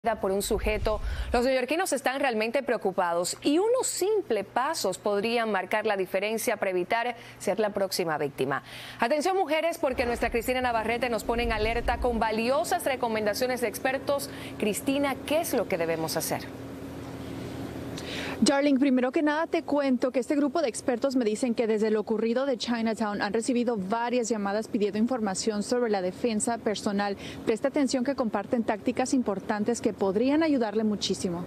Por un sujeto. Los neoyorquinos están realmente preocupados y unos simples pasos podrían marcar la diferencia para evitar ser la próxima víctima. Atención, mujeres, porque nuestra Cristina Navarrete nos pone en alerta con valiosas recomendaciones de expertos. Cristina, ¿qué es lo que debemos hacer? Darling, primero que nada te cuento que este grupo de expertos me dicen que desde lo ocurrido de Chinatown han recibido varias llamadas pidiendo información sobre la defensa personal. Presta atención que comparten tácticas importantes que podrían ayudarle muchísimo.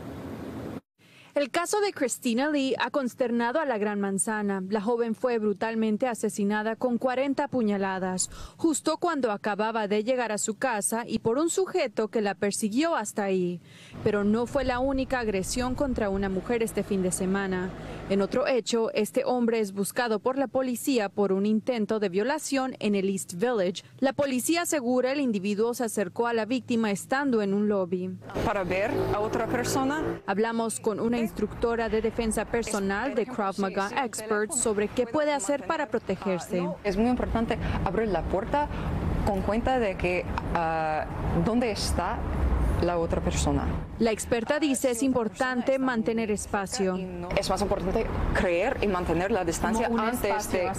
El caso de Christina Lee ha consternado a la Gran Manzana. La joven fue brutalmente asesinada con 40 puñaladas, justo cuando acababa de llegar a su casa y por un sujeto que la persiguió hasta ahí. Pero no fue la única agresión contra una mujer este fin de semana. En otro hecho, este hombre es buscado por la policía por un intento de violación en el East Village. La policía asegura el individuo se acercó a la víctima estando en un lobby. Para ver a otra persona. Hablamos con una instructora de defensa personal de Krav Maga Experts sobre qué puede hacer para protegerse. Es muy importante abrir la puerta con cuenta de que dónde está la otra persona. La experta dice es importante mantener espacio. Es más importante creer y mantener la distancia antes de...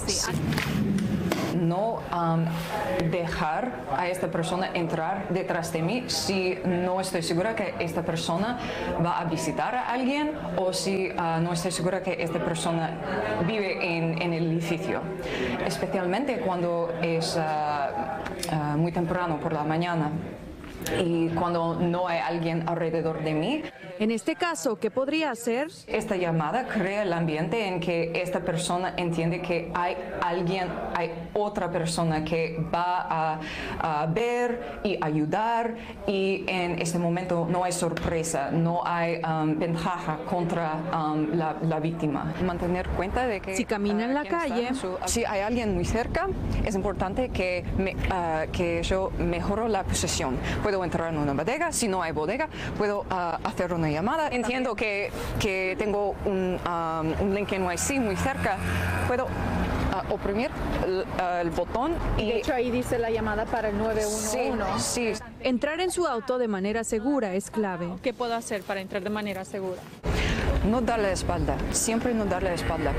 No dejar a esta persona entrar detrás de mí si no estoy segura que esta persona va a visitar a alguien o si no estoy segura que esta persona vive en el edificio. Especialmente cuando es muy temprano por la mañana y cuando no hay alguien alrededor de mí. En este caso, ¿qué podría hacer? Esta llamada crea el ambiente en que esta persona entiende que hay otra persona que va a ver y ayudar, y en este momento no hay sorpresa, no hay ventaja contra la víctima. Mantener cuenta de que si camina en la calle, si hay alguien muy cerca, es importante que yo mejoro la posición. Puedo entrar en una bodega, si no hay bodega, puedo hacer una llamada. Entiendo que tengo un link NYC muy cerca, puedo oprimir el botón y... De hecho, ahí dice la llamada para el 911. Sí. Entrar en su auto de manera segura es clave. ¿Qué puedo hacer para entrar de manera segura? No darle la espalda, siempre no darle la espalda.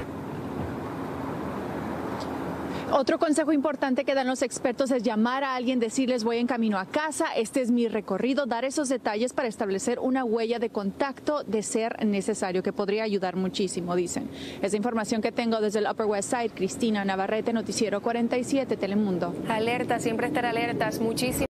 Otro consejo importante que dan los expertos es llamar a alguien, decirles voy en camino a casa, este es mi recorrido, dar esos detalles para establecer una huella de contacto de ser necesario, que podría ayudar muchísimo, dicen. Es la información que tengo desde el Upper West Side. Cristina Navarrete, Noticiero 47, Telemundo. Alerta, siempre estar alertas. Muchísimas